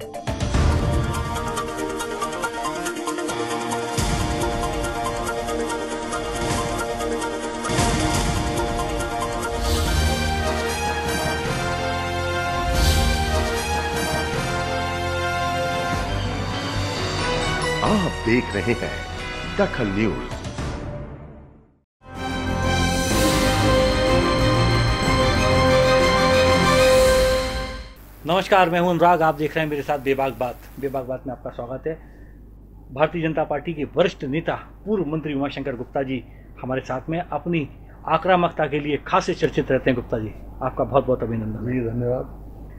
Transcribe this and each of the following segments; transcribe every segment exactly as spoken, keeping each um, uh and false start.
आप देख रहे हैं दखल न्यूज। नमस्कार, मैं हूं अनुराग। आप देख रहे हैं मेरे साथ बेबाक बात। बेबाक बात में आपका स्वागत है। भारतीय जनता पार्टी के वरिष्ठ नेता पूर्व मंत्री उमाशंकर गुप्ता जी हमारे साथ में अपनी आक्रामकता के लिए खासे चर्चित रहते हैं। गुप्ता जी, आपका बहुत बहुत अभिनंदन। जी धन्यवाद।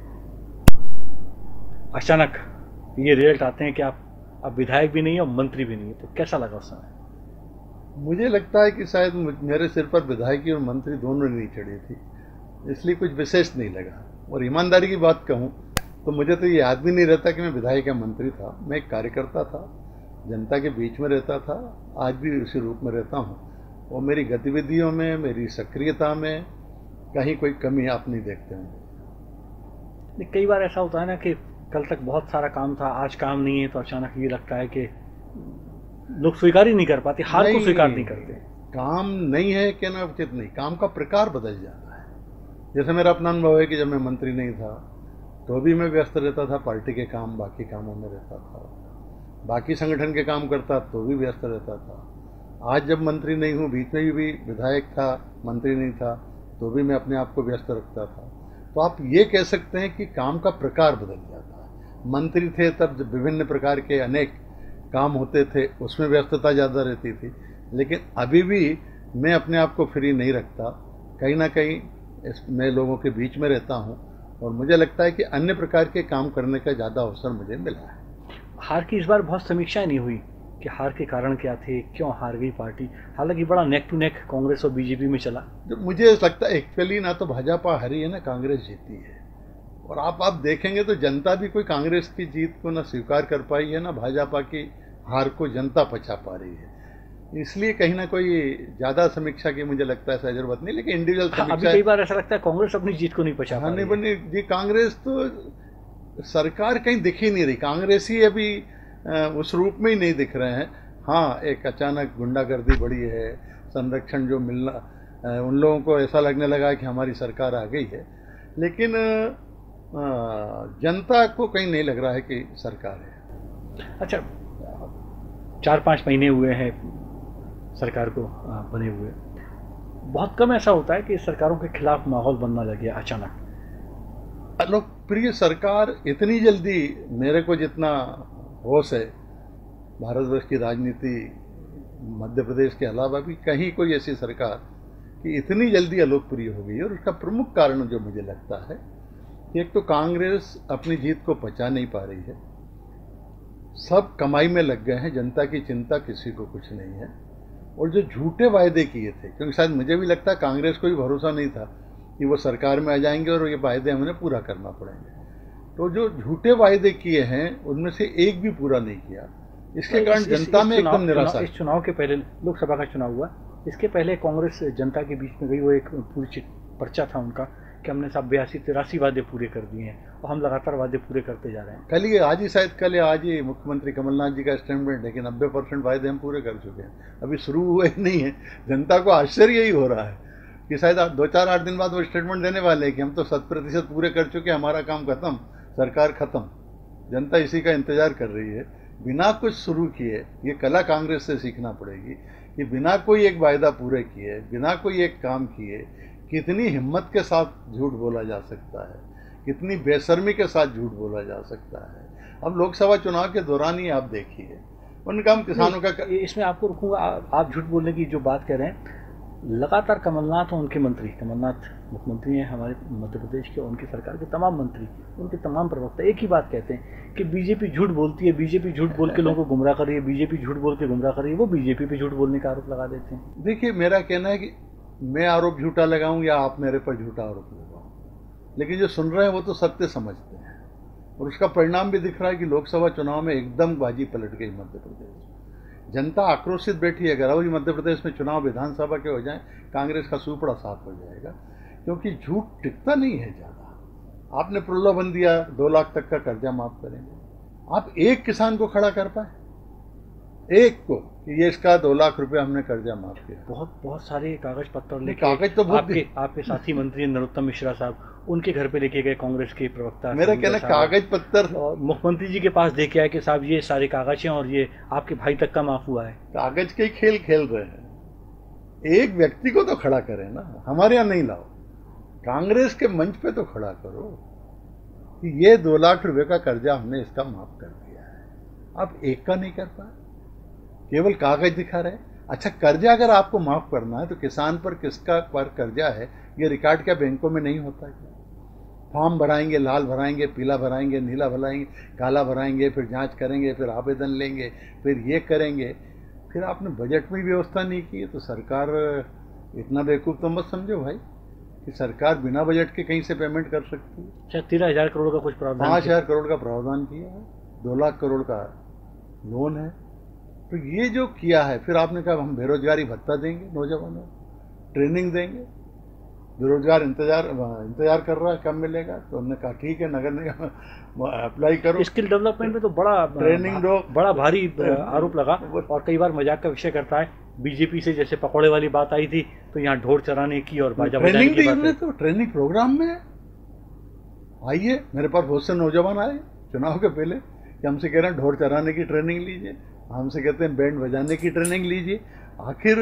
अचानक ये रिजल्ट आते हैं कि आप अब विधायक भी नहीं है और मंत्री भी नहीं है, तो कैसा लगा उस समय? मुझे लगता है कि शायद मेरे सिर पर विधायकी और मंत्री दोनों नहीं चढ़ी थी, इसलिए कुछ विशेष नहीं लगा। और ईमानदारी की बात कहूँ तो मुझे तो ये याद भी नहीं रहता कि मैं विधायक या मंत्री था। मैं एक कार्यकर्ता था, जनता के बीच में रहता था, आज भी उसी रूप में रहता हूँ। और मेरी गतिविधियों में, मेरी सक्रियता में कहीं कोई कमी आप नहीं देखते होंगे। कई बार ऐसा होता है ना कि कल तक बहुत सारा काम था, आज काम नहीं है, तो अचानक ये लगता है कि लोग स्वीकार ही नहीं कर पाते, हार को स्वीकार नहीं करते। काम नहीं है कहना उचित नहीं, काम का प्रकार बदल जाता है। जैसे मेरा अपना अनुभव है कि जब मैं मंत्री नहीं था तो भी मैं व्यस्त रहता था, पार्टी के काम, बाकी कामों में रहता था, बाकी संगठन के काम करता तो भी व्यस्त रहता था। आज जब मंत्री नहीं हूँ, बीच में भी विधायक था, मंत्री नहीं था, तो भी मैं अपने आप को व्यस्त रखता था। तो आप ये कह सकते हैं कि काम का प्रकार बदल जाता है। मंत्री थे तब जब विभिन्न प्रकार के अनेक काम होते थे, उसमें व्यस्तता ज़्यादा रहती थी, लेकिन अभी भी मैं अपने आप को फ्री नहीं रखता। कहीं ना कहीं मैं लोगों के बीच में रहता हूं और मुझे लगता है कि अन्य प्रकार के काम करने का ज़्यादा अवसर मुझे मिला है। हार की इस बार बहुत समीक्षा नहीं हुई कि हार के कारण क्या थे, क्यों हार गई पार्टी। हालांकि बड़ा नेक टू नेक कांग्रेस और बीजेपी में चला। जो मुझे लगता है एक्चुअली ना तो भाजपा हारी है ना कांग्रेस जीती है। और आप आप देखेंगे तो जनता भी कोई कांग्रेस की जीत को ना स्वीकार कर पाई है, ना भाजपा की हार को जनता पचा पा रही है। इसलिए कहीं ना कोई ज्यादा समीक्षा की मुझे लगता है जरूरत नहीं, लेकिन इंडिविजुअल समीक्षा। अभी कई बार ऐसा लगता है कांग्रेस अपनी जीत को नहीं पचा पा रही है। नहीं जी, कांग्रेस तो सरकार कहीं दिख ही नहीं रही। कांग्रेस ही अभी उस रूप में ही नहीं दिख रहे हैं। हाँ, एक अचानक गुंडागर्दी बढ़ी है, संरक्षण जो मिलना, उन लोगों को ऐसा लगने लगा कि हमारी सरकार आ गई है, लेकिन जनता को कहीं नहीं लग रहा है कि सरकार है। अच्छा, चार पाँच महीने हुए हैं सरकार को बने हुए। बहुत कम ऐसा होता है कि सरकारों के खिलाफ माहौल बनना लगे अचानक। लोकप्रिय सरकार इतनी जल्दी, मेरे को जितना होश है भारतवर्ष की राजनीति, मध्य प्रदेश के अलावा भी कहीं कोई ऐसी सरकार कि इतनी जल्दी अलोकप्रिय हो गई। और उसका प्रमुख कारण जो मुझे लगता है, एक तो कांग्रेस अपनी जीत को पचा नहीं पा रही है, सब कमाई में लग गए हैं, जनता की चिंता किसी को कुछ नहीं है। और जो झूठे वायदे किए थे, क्योंकि शायद मुझे भी लगता है कांग्रेस को भी भरोसा नहीं था कि वो सरकार में आ जाएंगे और ये वायदे हमें पूरा करना पड़ेंगे, तो जो झूठे वायदे किए हैं उनमें से एक भी पूरा नहीं किया। इसके कारण जनता में एकदम निराशा। इस चुनाव के पहले, लोकसभा का चुनाव हुआ, इसके पहले कांग्रेस जनता के बीच में गई, वो एक पूरी पर्चा था उनका कि हमने सब बयासी तिरासी वादे पूरे कर दिए हैं और हम लगातार वादे पूरे करते जा रहे हैं। कल ही आज ही शायद कल या आज ही मुख्यमंत्री कमलनाथ जी का स्टेटमेंट है कि नब्बे परसेंट वायदे हम पूरे कर चुके हैं। अभी शुरू हुए नहीं है। जनता को आश्चर्य ही हो रहा है कि शायद दो चार आठ दिन बाद वो स्टेटमेंट देने वाले हैं कि हम तो शत प्रतिशत पूरे कर चुके, हमारा काम खत्म, सरकार खत्म। जनता इसी का इंतजार कर रही है, बिना कुछ शुरू किए। ये कला कांग्रेस से सीखना पड़ेगी कि बिना कोई एक वायदा पूरे किए, बिना कोई एक काम किए, कितनी हिम्मत के साथ झूठ बोला जा सकता है, कितनी बेशर्मी के साथ झूठ बोला जा सकता है। अब लोकसभा चुनाव के दौरान ही आप देखिए, उनका हम किसानों का। इसमें आपको रुकूंगा, आप झूठ बोलने की जो बात कह रहे हैं, लगातार कमलनाथ और उनके मंत्री, कमलनाथ मुख्यमंत्री हैं हमारे मध्य प्रदेश के, उनकी सरकार के तमाम मंत्री, उनके तमाम प्रवक्ता एक ही बात कहते हैं कि बीजेपी झूठ बोलती है, बीजेपी झूठ बोल के लोगों को गुमराह कर रही है, बीजेपी झूठ बोल के गुमराह कर रही है। वो बीजेपी पे झूठ बोलने का आरोप लगा देते हैं। देखिए, मेरा कहना है कि मैं आरोप झूठा लगाऊं या आप मेरे पर झूठा आरोप लगाऊं, लेकिन जो सुन रहे हैं वो तो सत्य समझते हैं। और उसका परिणाम भी दिख रहा है कि लोकसभा चुनाव में एकदम बाजी पलट गई मध्य प्रदेश। जनता आक्रोशित बैठी है। अगर अभी मध्य प्रदेश में चुनाव विधानसभा के हो जाए, कांग्रेस का सुपड़ा साफ हो जाएगा, क्योंकि झूठ टिकता नहीं है ज़्यादा। आपने प्रलोभन दिया दो लाख तक का कर्जा माफ करेंगे। आप एक किसान को खड़ा कर पाए, एक को, कि ये इसका दो लाख रुपए हमने कर्जा माफ किया? बहुत बहुत सारे कागज पत्र लेके कागज तो बहुत आपके आपके साथी मंत्री नरोत्तम मिश्रा साहब, उनके घर पे लेके गए कांग्रेस के प्रवक्ता। मेरा कहना कागज पत्तर और मुख्यमंत्री जी के पास देके आए कि साहब ये सारे कागज हैं और ये आपके भाई तक का माफ हुआ है। कागज के खेल खेल रहे हैं। एक व्यक्ति को तो खड़ा करें ना, हमारे यहाँ नहीं लाओ, कांग्रेस के मंच पे तो खड़ा करो कि ये दो लाख रुपए का कर्जा हमने इसका माफ कर दिया है। आप एक का नहीं कर पाए, केवल कागज दिखा रहे। अच्छा, कर्जा अगर आपको माफ करना है तो किसान पर किसका पर कर्जा है ये रिकॉर्ड क्या बैंकों में नहीं होता क्या? फॉर्म भराएंगे, लाल भराएंगे, पीला भराएंगे, नीला भराएंगे, काला भराएंगे, फिर जांच करेंगे, फिर आवेदन लेंगे, फिर ये करेंगे। फिर आपने बजट में व्यवस्था नहीं की, तो सरकार इतना बेवकूफ़ तो मत समझो भाई कि सरकार बिना बजट के कहीं से पेमेंट कर सकती है। अच्छा, तेरह हजार करोड़ का कुछ प्रावधान, पाँच हजार करोड़ का प्रावधान किया है, दो लाख करोड़ का लोन है। तो ये जो किया है, फिर आपने कहा हम बेरोजगारी भत्ता देंगे नौजवानों, ट्रेनिंग देंगे। बेरोजगार इंतजार इंतजार कर रहा है कब मिलेगा, तो हमने कहा ठीक है नगर निगम अप्लाई करो। स्किल डेवलपमेंट में तो बड़ा ट्रेनिंग दो, बड़ा भारी आरोप लगा और कई बार मजाक का विषय करता है। बीजेपी से जैसे पकौड़े वाली बात आई थी तो यहाँ ढोल चराने की और बाजा बजाने की बात है। तो ट्रेनिंग प्रोग्राम में आइए, मेरे पास बहुत से नौजवान आए चुनाव के पहले कि हमसे कह रहे हैं ढोल चराने की ट्रेनिंग लीजिए, हमसे कहते हैं बैंड बजाने की ट्रेनिंग लीजिए। आखिर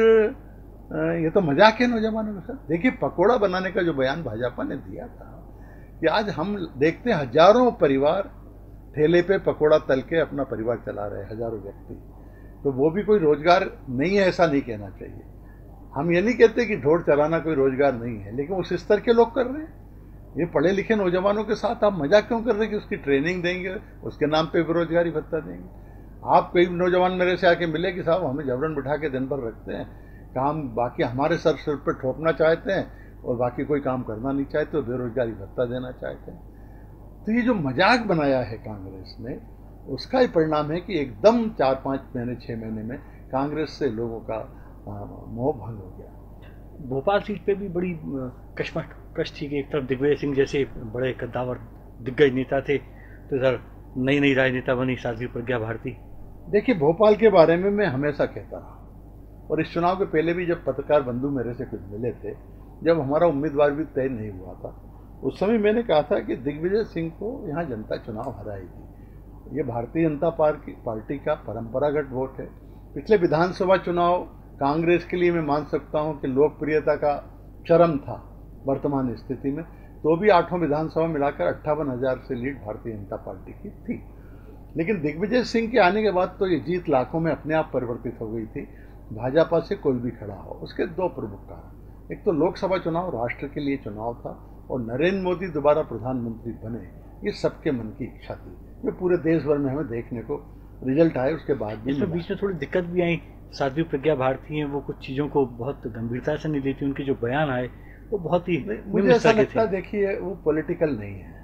ये तो मजाक है नौजवानों के साथ। देखिए, पकोड़ा बनाने का जो बयान भाजपा ने दिया था कि आज हम देखते हैं हजारों परिवार ठेले पे पकोड़ा तल के अपना परिवार चला रहे हैं, हजारों व्यक्ति, तो वो भी कोई रोजगार नहीं है ऐसा नहीं कहना चाहिए। हम ये नहीं कहते कि ढोल चलाना कोई रोजगार नहीं है, लेकिन उस स्तर के लोग कर रहे हैं। ये पढ़े लिखे नौजवानों के साथ आप मजाक क्यों कर रहे हैं कि उसकी ट्रेनिंग देंगे, उसके नाम पे बेरोजगारी भत्ता देंगे? आप कई नौजवान मेरे से आके मिले कि साहब हमें जबरन बिठा के दिन भर रखते हैं, काम बाकी हमारे सर सिर पर ठोकना चाहते हैं और बाकी कोई काम करना नहीं चाहते, तो बेरोजगारी भत्ता देना चाहते हैं। तो ये जो मजाक बनाया है कांग्रेस ने, उसका ही परिणाम है कि एकदम चार पाँच महीने छः महीने में कांग्रेस से लोगों का मोह भंग हो गया। भोपाल सीट पे भी बड़ी कश्मकश थी कि एक तरफ दिग्विजय सिंह जैसे बड़े कद्दावर दिग्गज नेता थे, तो इधर नई नई राजनेता बनी साध्वी प्रज्ञा भारती। देखिए, भोपाल के बारे में मैं हमेशा कहता रहा, और इस चुनाव के पहले भी जब पत्रकार बंधु मेरे से कुछ मिले थे, जब हमारा उम्मीदवार भी तय नहीं हुआ था, उस समय मैंने कहा था कि दिग्विजय सिंह को यहाँ जनता चुनाव हराएगी। ये भारतीय जनता पार्टी पार्टी का परंपरागत वोट है। पिछले विधानसभा चुनाव कांग्रेस के लिए मैं मान सकता हूँ कि लोकप्रियता का चरम था वर्तमान स्थिति में, तो भी आठों विधानसभा मिलाकर अट्ठावन हजार से लीड भारतीय जनता पार्टी की थी। लेकिन दिग्विजय सिंह के आने के बाद तो ये जीत लाखों में अपने आप परिवर्तित हो गई थी। भाजपा से कोई भी खड़ा हो, उसके दो प्रमुख कारण, एक तो लोकसभा चुनाव राष्ट्र के लिए चुनाव था, और नरेंद्र मोदी दोबारा प्रधानमंत्री बने, ये सबके मन की इच्छा थी। ये पूरे देश भर में हमें देखने को रिजल्ट आए। उसके बाद भी इसमें बीच में थोड़ी दिक्कत भी आई। साध्वी प्रज्ञा भारती हैं, वो कुछ चीज़ों को बहुत गंभीरता से नहीं लेती, उनके जो बयान आए वो बहुत ही, मुझे ऐसा लगता है, देखिए वो पॉलिटिकल नहीं है।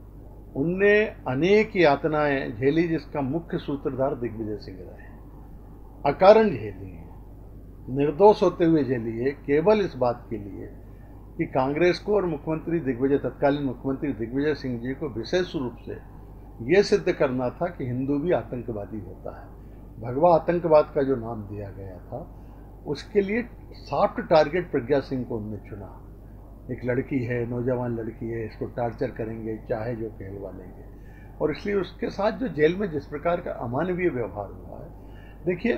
उनने अनेक यातनाएं झेली जिसका मुख्य सूत्रधार दिग्विजय सिंह रहे, अकारण झेली है, निर्दोष होते हुए झेली है, केवल इस बात के लिए कि कांग्रेस को और मुख्यमंत्री दिग्विजय तत्कालीन मुख्यमंत्री दिग्विजय सिंह जी को विशेष रूप से ये सिद्ध करना था कि हिंदू भी आतंकवादी होता है। भगवा आतंकवाद का जो नाम दिया गया था, उसके लिए सॉफ्ट टारगेट प्रज्ञा सिंह को उन्होंने चुना। एक लड़की है, नौजवान लड़की है, इसको टार्चर करेंगे, चाहे जो कहलवा लेंगे, और इसलिए उसके साथ जो जेल में जिस प्रकार का अमानवीय व्यवहार हुआ है, देखिए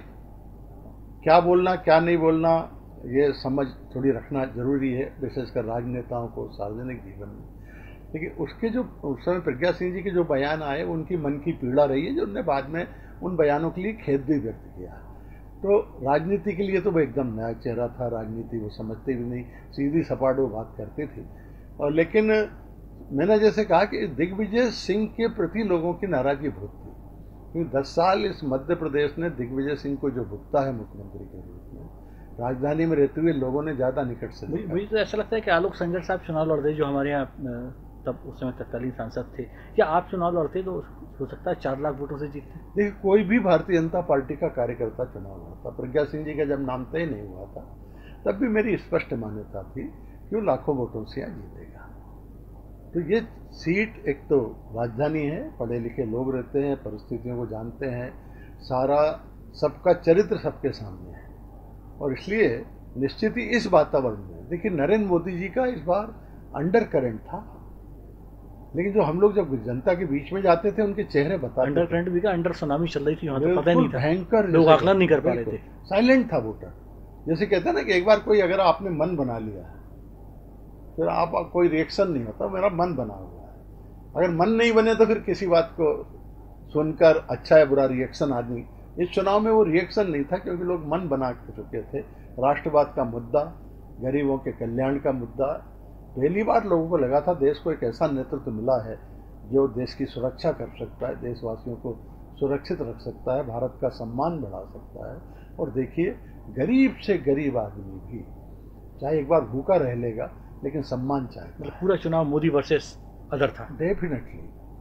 क्या बोलना क्या नहीं बोलना ये समझ थोड़ी रखना जरूरी है, विशेषकर राजनेताओं को सार्वजनिक जीवन में। देखिए, उसके जो उस समय प्रज्ञा सिंह जी के जो बयान आए, उनकी मन की पीड़ा रही है, जो उन्होंने बाद में उन बयानों के लिए खेद भी व्यक्त किया। तो राजनीति के लिए तो वो एकदम नया चेहरा था, राजनीति वो समझते भी नहीं, सीधी सपाट वो बात करते थे। और लेकिन मैंने जैसे कहा कि दिग्विजय सिंह के प्रति लोगों की नाराजगी बहुत थी, क्योंकि दस साल इस मध्य प्रदेश ने दिग्विजय सिंह को जो भुगता है मुख्यमंत्री के रूप में, राजधानी में रहते हुए लोगों ने ज्यादा निकट से देखा। मुझे तो ऐसा लगता है कि आलोक संजर साहब चुनाव लड़ रहे, जो हमारे यहाँ तब उस समय तत्कालीन सांसद थे, या आप चुनाव लड़ते तो हो सकता है चार लाख वोटों से जीतते। देखिए, कोई भी भारतीय जनता पार्टी का कार्यकर्ता चुनाव लड़ता, प्रज्ञा सिंह जी का जब नाम तय नहीं हुआ था तब भी मेरी स्पष्ट मान्यता थी कि वो लाखों वोटों से यहाँ जीतेगा। तो ये सीट एक तो राजधानी है, पढ़े लिखे लोग रहते हैं, परिस्थितियों को जानते हैं, सारा सबका चरित्र सबके सामने है, और इसलिए निश्चित ही इस वातावरण में देखिए नरेंद्र मोदी जी का इस बार अंडर करंट था, लेकिन जो हम लोग जब जनता के बीच में जाते थे उनके चेहरे बताते अंडर करंट भी का अंडर सुनामी चल रही थी, वहां तो पता ही नहीं था, भयंकर, लोग आकलन नहीं कर पा रहे थे, साइलेंट था वोटर। जैसे कहते हैं ना कि एक बार कोई अगर आपने मन बना लिया है फिर आप कोई रिएक्शन नहीं होता, मेरा मन बना हुआ है। अगर मन नहीं बने तो फिर किसी बात को सुनकर अच्छा या बुरा रिएक्शन आदमी, इस चुनाव में वो रिएक्शन नहीं था क्योंकि लोग मन बना चुके थे। राष्ट्रवाद का मुद्दा, गरीबों के कल्याण का मुद्दा, पहली बार लोगों को लगा था देश को एक ऐसा नेतृत्व मिला है जो देश की सुरक्षा कर सकता है, देशवासियों को सुरक्षित रख सकता है, भारत का सम्मान बढ़ा सकता है। और देखिए गरीब से गरीब आदमी भी चाहे एक बार भूखा रह लेगा लेकिन सम्मान चाहेगा। पूरा चुनाव मोदी वर्सेस अदर था। डेफिनेटली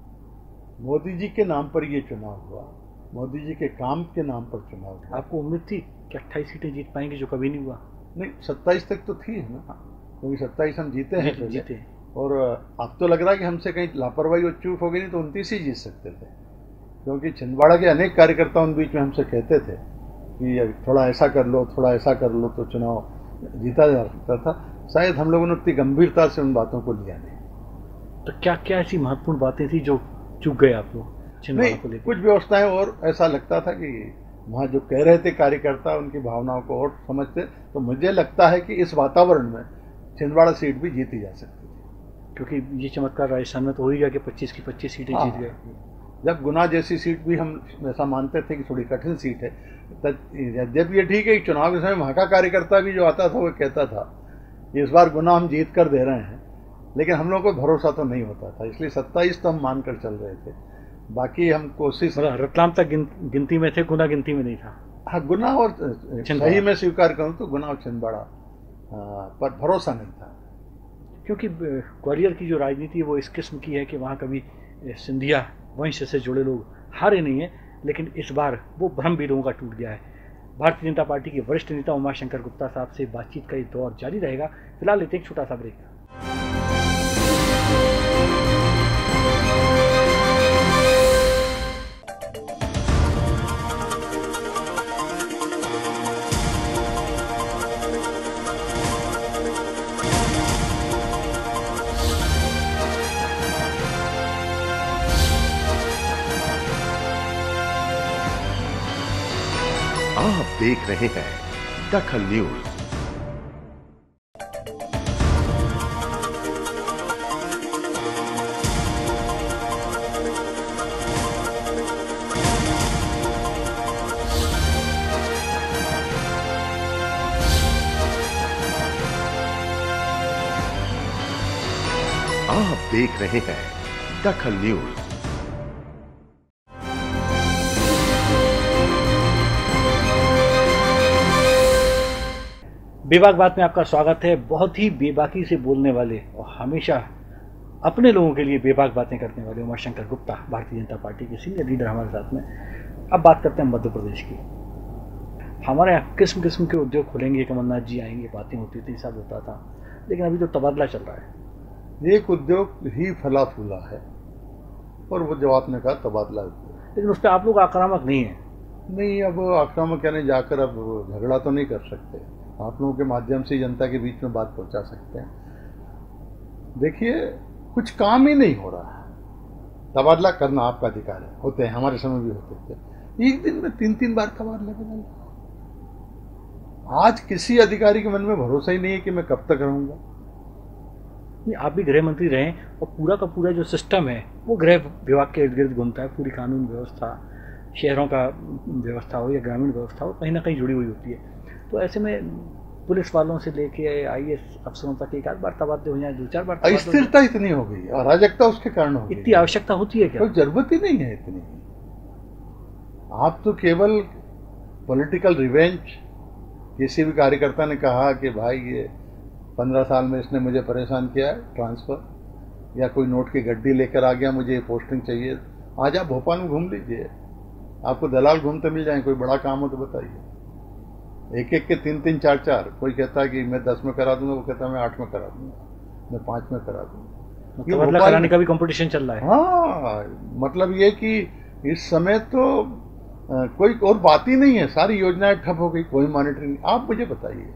मोदी जी के नाम पर ये चुनाव हुआ, मोदी जी के काम के नाम पर चुनाव हुआ। आपको उम्मीद थी कि अट्ठाईस सीटें जीत पाएंगे, जो कभी नहीं हुआ? नहीं, सत्ताईस तक तो थी ना, क्योंकि सत्ताईस हम जीते हैं जी, जीते। और अब तो लग रहा है कि हमसे कहीं लापरवाही और चूक हो गई, नहीं तो उनतीस ही जीत सकते थे, क्योंकि छिंदवाड़ा के अनेक कार्यकर्ता उन बीच में हमसे कहते थे कि थोड़ा ऐसा कर लो, थोड़ा ऐसा कर लो तो चुनाव जीता जा सकता था। शायद हम लोगों ने उतनी गंभीरता से उन बातों को लिया नहीं। तो क्या क्या ऐसी महत्वपूर्ण बातें थी जो चूक गए आप लोग छिंदवाड़ा को लेकर? कुछ व्यवस्थाएं, और ऐसा लगता था कि वहाँ जो कह रहे थे कार्यकर्ता उनकी भावनाओं को और समझते, तो मुझे लगता है कि इस वातावरण में छिंदवाड़ा सीट भी जीती जा सकती थी। क्योंकि ये चमत्कार राजस्थान में तो हो ही गया कि पच्चीस की पच्चीस सीटें जीत गए। जब गुना जैसी सीट भी हम ऐसा मानते थे कि थोड़ी कठिन सीट है, जब ये ठीक है, चुनाव के समय वहाँ का कार्यकर्ता भी जो आता था वो कहता था इस बार गुना हम जीत कर दे रहे हैं, लेकिन हम लोगों को भरोसा तो नहीं होता था, इसलिए सत्ताईस तो हम मानकर चल रहे थे। बाकी हम कोशिश, मतलब रतलाम तक गिन, गिनती में थे, गुना गिनती में नहीं था। हाँ, गुना और सही में स्वीकार करूँ तो गुना और छिंदवाड़ा पर भरोसा नहीं था, क्योंकि ग्वालियर की जो राजनीति है वो इस किस्म की है कि वहाँ कभी सिंधिया वंश से जुड़े लोग हारे नहीं हैं, लेकिन इस बार वो भ्रम भी लोगों का टूट गया है। भारतीय जनता पार्टी के वरिष्ठ नेता उमाशंकर गुप्ता साहब से बातचीत का ये दौर जारी रहेगा। फिलहाल लेते एक छोटा सा ब्रेक। आप देख रहे हैं दखल न्यूज। आप देख रहे हैं दखल न्यूज। बेबाक बात में आपका स्वागत है। बहुत ही बेबाकी से बोलने वाले और हमेशा अपने लोगों के लिए बेबाक बातें करने वाले उमाशंकर गुप्ता, भारतीय जनता पार्टी के सीनियर लीडर हमारे साथ में। अब बात करते हैं मध्य प्रदेश की। हमारे यहाँ किस्म किस्म के उद्योग खुलेंगे, कमलनाथ जी आएंगे, बातें होती थी, सब होता था, लेकिन अभी तो तबादला चल रहा है। एक उद्योग ही फला फूला है और वो जो आपने कहा तबादला उद्योग, लेकिन उस पर आप लोग आक्रामक नहीं है। नहीं, अब आक्रामक यानी जाकर अब झगड़ा तो नहीं कर सकते, आप लोगों के माध्यम से जनता के बीच में बात पहुंचा सकते हैं। देखिए, कुछ काम ही नहीं हो रहा है। तबादला करना आपका अधिकार है, होते हैं, हमारे समय भी होते थे। एक दिन में तीन तीन बार तबादला बदल। आज किसी अधिकारी के मन में भरोसा ही नहीं है कि मैं कब तक रहूंगा। नहीं, आप भी गृह मंत्री रहे और पूरा का पूरा जो सिस्टम है वो गृह विभाग के इर्द गिर्द घूमता है। पूरी कानून व्यवस्था, शहरों का व्यवस्था हो या ग्रामीण व्यवस्था हो, कहीं ना कहीं जुड़ी हुई होती है। तो ऐसे में पुलिस वालों से लेके आई ए एस अफसरों तक एक आध बार तबादले हो जाए, दो चार बार अस्थिरता इतनी हो गई, अराजकता उसके कारण हो गई। इतनी आवश्यकता होती है क्या? कोई जरूरत ही नहीं है इतनी। आप तो केवल पॉलिटिकल रिवेंज, किसी भी कार्यकर्ता ने कहा कि भाई ये पंद्रह साल में इसने मुझे परेशान किया है, ट्रांसफर, या कोई नोट की गड्डी लेकर आ गया, मुझे ये पोस्टिंग चाहिए, आज आप भोपाल में घूम लीजिए, आपको दलाल घूमते मिल जाए। कोई बड़ा काम हो तो बताइए। एक एक के तीन तीन चार चार, कोई कहता है कि मैं दस में करा दूंगा, वो कहता है मैं आठ में करा दूंगा, मैं पाँच में करा दूंगा। मतलब बदला कराने का भी कंपटीशन चल रहा है। हाँ, मतलब ये कि इस समय तो आ, कोई और बात ही नहीं है, सारी योजनाएं ठप हो गई, कोई मॉनिटरिंग नहीं। आप मुझे बताइए,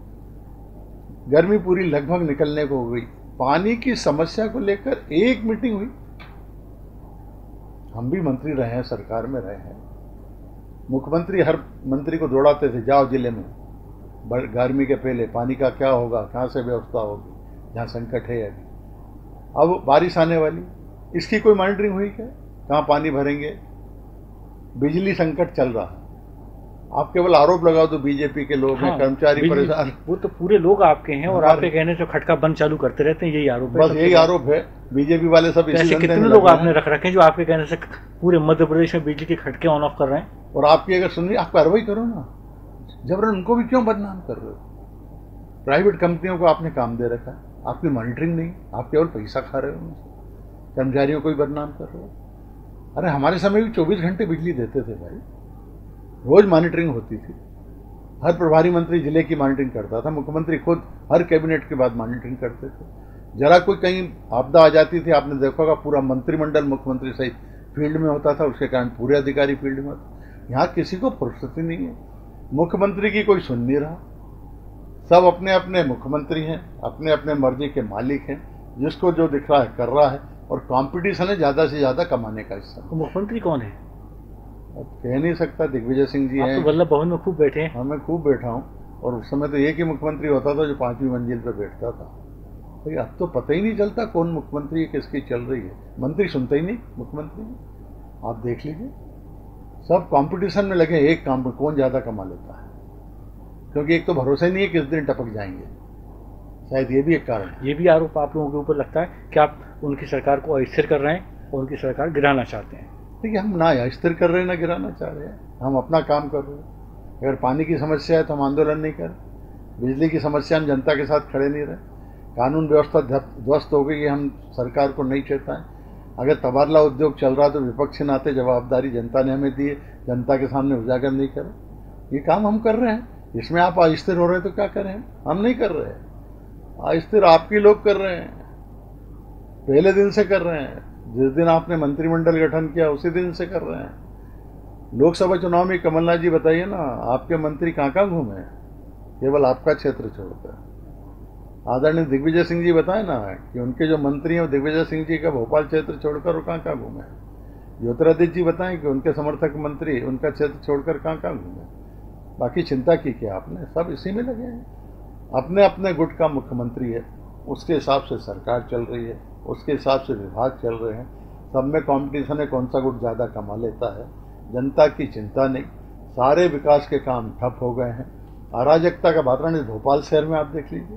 गर्मी पूरी लगभग निकलने को हो गई, पानी की समस्या को लेकर एक मीटिंग हुई? हम भी मंत्री रहे हैं, सरकार में रहे हैं, मुख्यमंत्री हर मंत्री को दौड़ाते थे, जाओ जिले में गर्मी के पहले पानी का क्या होगा, कहाँ से व्यवस्था होगी, जहाँ संकट है अभी। अब बारिश आने वाली, इसकी कोई मॉनिटरिंग हुई क्या? कहाँ पानी भरेंगे? बिजली संकट चल रहा है, आप केवल आरोप लगाओ तो बीजेपी के लोग हैं, हाँ, कर्मचारी परेशान। वो तो पूरे लोग आपके हैं और आपके कहने से खटका बंद चालू करते रहते हैं, यही आरोप है। बस यही आरोप है, बीजेपी वाले सब ऐसे कितने लोग आपने रख रखे हैं जो आपके कहने से पूरे मध्य प्रदेश में बिजली के खटके ऑन ऑफ कर रहे हैं? और आपकी अगर सुनिए, आप कार्रवाई करो ना, जबरन उनको भी क्यों बदनाम कर रहे हो? प्राइवेट कंपनियों को आपने काम दे रखा है, आपकी मॉनिटरिंग नहीं, आप केवल पैसा खा रहे हो, कर्मचारियों को भी बदनाम कर रहे हो। अरे हमारे समय भी चौबीस घंटे बिजली देते थे भाई, रोज मॉनिटरिंग होती थी, हर प्रभारी मंत्री जिले की मॉनिटरिंग करता था, मुख्यमंत्री खुद हर कैबिनेट के बाद मॉनिटरिंग करते थे। जरा कोई कहीं आपदा आ जाती थी, आपने देखा होगा पूरा मंत्रिमंडल मुख्यमंत्री सहित फील्ड में होता था, उसके कारण पूरे अधिकारी फील्ड में होते। यहाँ किसी को फुर्सत ही नहीं है, मुख्यमंत्री की कोई सुन नहीं रहा, सब अपने अपने मुख्यमंत्री हैं, अपने अपने मर्जी के मालिक हैं, जिसको जो दिख रहा है कर रहा है, और कंपटीशन है ज्यादा से ज्यादा कमाने का हिस्सा। तो मुख्यमंत्री कौन है? अब कह नहीं सकता, दिग्विजय सिंह जी हैं। तो वल्लभ भवन में खूब बैठे हैं। हाँ, मैं खूब बैठा हूँ, और उस समय तो एक ही मुख्यमंत्री होता था जो पांचवी मंजिल पर बैठता था। तो अब तो पता ही नहीं चलता कौन मुख्यमंत्री है, किसकी चल रही है, मंत्री सुनते ही नहीं मुख्यमंत्री। आप देख लीजिए, सब कंपटीशन में लगे, एक काम पर कौन ज्यादा कमा लेता है, क्योंकि एक तो भरोसा ही नहीं है किस दिन टपक जाएंगे, शायद ये भी एक कारण है। ये भी आरोप आप लोगों के ऊपर लगता है कि आप उनकी सरकार को अस्थिर कर रहे हैं और उनकी सरकार गिराना चाहते हैं। देखिए, हम ना अस्थिर कर रहे हैं ना गिराना चाह रहे हैं, हम अपना काम कर रहे हैं। अगर पानी की समस्या है तो हम आंदोलन नहीं कर, बिजली की समस्या हम जनता के साथ खड़े नहीं रहे, कानून व्यवस्था ध्वस्त हो गई है, हम सरकार को नहीं चेताएं। अगर तबादला उद्योग चल रहा तो विपक्ष के नाते जवाबदारी जनता ने हमें दी है, जनता के सामने उजागर नहीं करे, ये काम हम कर रहे हैं। इसमें आप अस्थिर हो रहे हैं तो क्या करें, हम नहीं कर रहे हैं, अस्थिर आपके लोग कर रहे हैं, पहले दिन से कर रहे हैं, जिस दिन आपने मंत्रिमंडल गठन किया उसी दिन से कर रहे हैं। लोकसभा चुनाव में कमलनाथ जी बताइए ना, आपके मंत्री कहाँ कहाँ घूमे, केवल आपका क्षेत्र छोड़कर। आदरणीय दिग्विजय सिंह जी बताए ना कि उनके जो मंत्री हैं दिग्विजय सिंह जी का भोपाल क्षेत्र छोड़कर वो कहाँ कहाँ घूमे। ज्योतिरादित्य जी बताएं कि उनके समर्थक मंत्री उनका क्षेत्र छोड़कर कहाँ कहाँ घूमे। बाकी चिंता की क्या आपने, सब इसी में लगे हैं, अपने अपने गुट का मुख्यमंत्री है, उसके हिसाब से सरकार चल रही है, उसके हिसाब से विभाग चल रहे हैं, सब में कंपटीशन है कौन सा गुट ज़्यादा कमा लेता है। जनता की चिंता नहीं, सारे विकास के काम ठप हो गए हैं, अराजकता का वातावरण भोपाल शहर में आप देख लीजिए,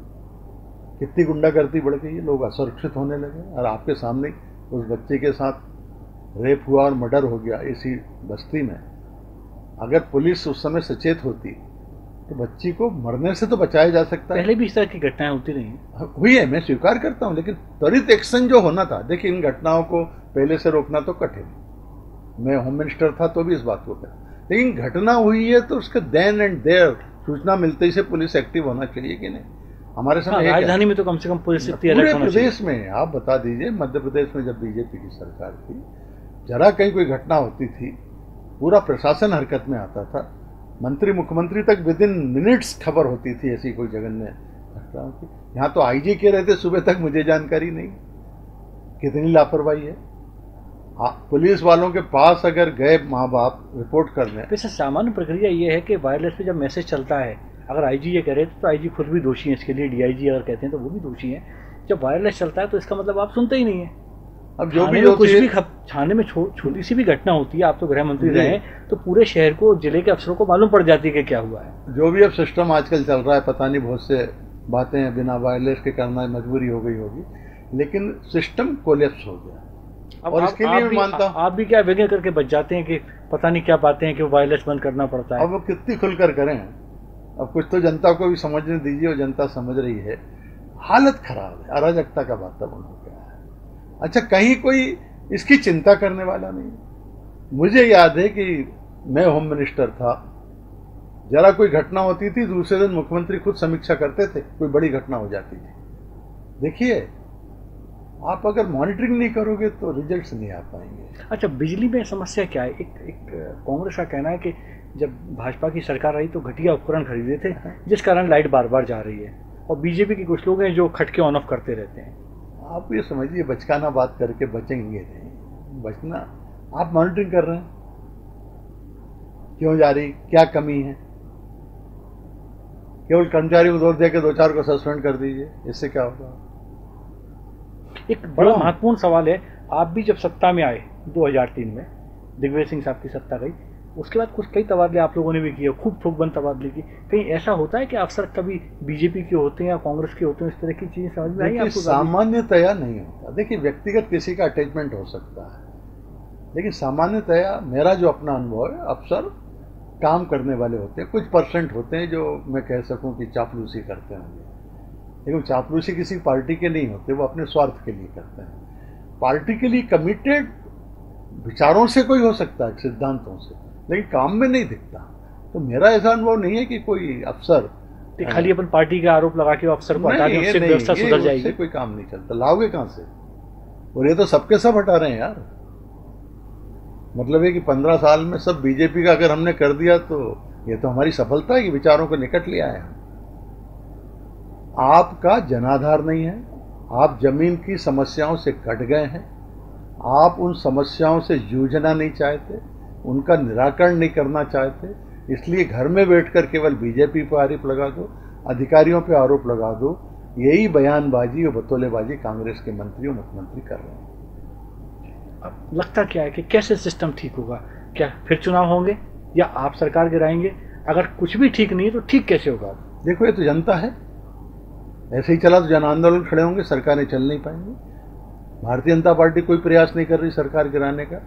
कितनी गुंडागर्दी बढ़ गई है, लोग असुरक्षित होने लगे। और आपके सामने उस बच्चे के साथ रेप हुआ और मर्डर हो गया इसी बस्ती में, अगर पुलिस उस समय सचेत होती तो बच्ची को मरने से तो बचाया जा सकता है। पहले भी इस तरह की घटनाएं होती रही हुई है, मैं स्वीकार करता हूं, लेकिन त्वरित एक्शन जो होना था, देखिए इन घटनाओं को पहले से रोकना तो कठिन, मैं होम मिनिस्टर था तो भी इस बात को कहा, लेकिन घटना हुई है तो उसके देन एंड देयर सूचना मिलते ही से पुलिस एक्टिव होना चाहिए कि नहीं। हमारे समय हाँ, राजधानी में तो कम से कम पुलिस पूरे प्रदेश में, आप बता दीजिए, मध्य प्रदेश में जब बीजेपी की सरकार थी, जरा कहीं कोई घटना होती थी पूरा प्रशासन हरकत में आता था, मंत्री मुख्यमंत्री तक विद इन मिनट्स खबर होती थी ऐसी कोई जघन्य घटनाओं की। यहाँ तो आईजी के रहते सुबह तक मुझे जानकारी नहीं, कितनी लापरवाही है। पुलिस वालों के पास अगर गए माँ बाप रिपोर्ट करने, वैसे सामान्य प्रक्रिया ये है कि वायरलेस पे जब मैसेज चलता है, अगर आईजी ये कह रहे तो आईजी खुद भी दोषी है इसके लिए, डीआईजी अगर कहते हैं तो वो भी दोषी है। जब वायरलेस चलता है तो इसका मतलब आप सुनते ही नहीं है। अब जो भी कुछ भी थाने में छोटी सी भी घटना होती है, आप तो गृह मंत्री रहे, तो पूरे शहर को, जिले के अफसरों को मालूम पड़ जाती है कि क्या हुआ है। जो भी अब सिस्टम आजकल चल रहा है, पता नहीं बहुत से बातें हैं बिना वायरलेस के करना मजबूरी हो गई होगी, लेकिन सिस्टम कोलैप्स हो गया। अब और इसके लिए मैं मानता हूं आप भी क्या व्यंग्य करके बच जाते हैं कि पता नहीं क्या बातें हैं कि वायरलेस बंद करना पड़ता है। अब वो कितनी खुलकर करें, अब कुछ तो जनता को भी समझने दीजिए, और जनता समझ रही है। हालत खराब है, अराजकता का वातावरण हो गया है। अच्छा, कहीं कोई इसकी चिंता करने वाला नहीं। मुझे याद है कि मैं होम मिनिस्टर था, जरा कोई घटना होती थी दूसरे दिन मुख्यमंत्री खुद समीक्षा करते थे, कोई बड़ी घटना हो जाती थी। देखिए, आप अगर मॉनिटरिंग नहीं करोगे तो रिजल्ट्स नहीं आ पाएंगे। अच्छा, बिजली में समस्या क्या है? एक एक कांग्रेस का कहना है कि जब भाजपा की सरकार आई तो घटिया उपकरण खरीदे थे जिस कारण लाइट बार बार जा रही है, और बीजेपी के कुछ लोग हैं जो खटके ऑन ऑफ करते रहते हैं। आप ये समझिए, बचकाना बात करके बचेंगे नहीं। बचना, आप मॉनिटरिंग कर रहे हैं, क्यों जा रही, क्या कमी है? केवल कर्मचारी को दोष दे के दो चार को सस्पेंड कर दीजिए, इससे क्या होगा? एक बड़ा महत्वपूर्ण सवाल है, आप भी जब सत्ता में आए दो हज़ार तीन में, दिग्विजय सिंह साहब की सत्ता गई, उसके बाद कुछ कई तबादले आप लोगों ने भी किए, खूब ठोकबंद तबादले की। कहीं ऐसा होता है कि अफसर कभी बीजेपी के होते हैं या कांग्रेस के होते हैं, इस तरह की चीजें समझ में आई आपको? सामान्यतया नहीं होता। देखिए, व्यक्तिगत किसी का अटैचमेंट हो सकता है, लेकिन सामान्यतया मेरा जो अपना अनुभव है, अफसर काम करने वाले होते हैं। कुछ परसेंट होते हैं जो मैं कह सकूं कि चापलूसी करते होंगे, लेकिन चापलूसी किसी पार्टी के नहीं होते, वो अपने स्वार्थ के लिए करते हैं। पार्टी के लिए कमिटेड विचारों से कोई हो सकता है, सिद्धांतों से, लेकिन काम में नहीं दिखता। तो मेरा ऐसा अनुभव नहीं है कि कोई अफसर खाली अपन पार्टी का आरोप लगा के अफसर को हटा दें, उससे व्यवस्था सुधर जाएगी। उससे कोई काम नहीं चलता। लाओगे कहां से? और ये तो सबके सब हटा रहे हैं यार। मतलब है कि पंद्रह साल में सब बीजेपी का अगर हमने कर दिया तो ये तो हमारी सफलता है कि विचारों को निकट ले आए हम। आपका जनाधार नहीं है, आप जमीन की समस्याओं से कट गए हैं, आप उन समस्याओं से जूझना नहीं चाहते, उनका निराकरण नहीं करना चाहते, इसलिए घर में बैठकर केवल बीजेपी पर आरोप लगा दो, अधिकारियों पर आरोप लगा दो। यही बयानबाजी और बतौलेबाजी कांग्रेस के मंत्री और मुख्यमंत्री कर रहे हैं। अब लगता क्या है कि कैसे सिस्टम ठीक होगा? क्या फिर चुनाव होंगे या आप सरकार गिराएंगे? अगर कुछ भी ठीक नहीं है तो ठीक कैसे होगा? देखो, ये तो जनता है, ऐसे ही चला तो जन आंदोलन खड़े होंगे, सरकारें चल नहीं पाएंगी। भारतीय जनता पार्टी कोई प्रयास नहीं कर रही सरकार गिराने का।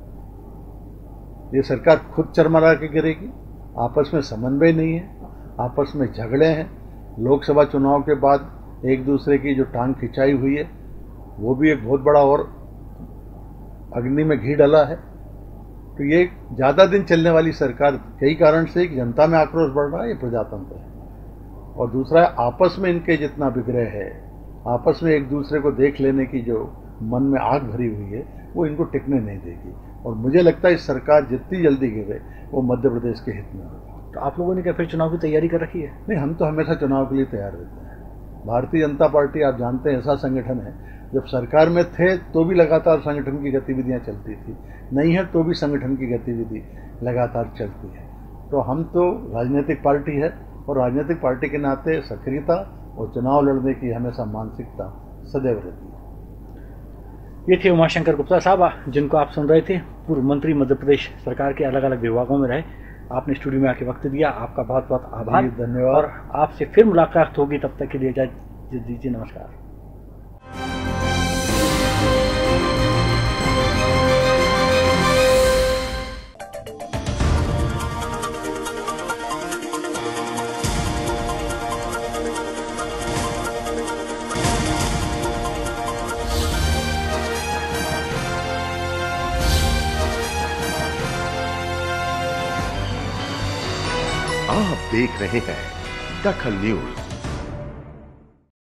ये सरकार खुद चरमरा के गिरेगी। आपस में समन्वय नहीं है, आपस में झगड़े हैं। लोकसभा चुनाव के बाद एक दूसरे की जो टांग खिंचाई हुई है, वो भी एक बहुत बड़ा और अग्नि में घी डला है। तो ये ज्यादा दिन चलने वाली सरकार, कई कारण से एक जनता में आक्रोश बढ़ रहा है, ये प्रजातंत्र है। और दूसरा है, आपस में इनके जितना विग्रह है, आपस में एक दूसरे को देख लेने की जो मन में आग भरी हुई है, वो इनको टिकने नहीं देगी। और मुझे लगता है इस सरकार जितनी जल्दी गिरे वो मध्य प्रदेश के हित में होगा। तो आप लोगों ने क्या फिर चुनाव की तैयारी कर रखी है? नहीं, हम तो हमेशा चुनाव के लिए तैयार रहते हैं। भारतीय जनता पार्टी, आप जानते हैं, ऐसा संगठन है, जब सरकार में थे तो भी लगातार संगठन की गतिविधियां चलती थी, नहीं है तो भी संगठन की गतिविधि लगातार चलती है। तो हम तो राजनीतिक पार्टी है, और राजनीतिक पार्टी के नाते सक्रियता और चुनाव लड़ने की हमेशा मानसिकता सदैव रहती है। ये थे उमाशंकर गुप्ता साहब, जिनको आप सुन रहे थे, पूर्व मंत्री, मध्य प्रदेश सरकार के अलग अलग विभागों में रहे। आपने स्टूडियो में आके वक्त दिया, आपका बहुत बहुत आभार, धन्यवाद। और आपसे फिर मुलाकात होगी, तब तक के लिए इजाजत दीजिए, नमस्कार। आप देख रहे हैं दखल न्यूज।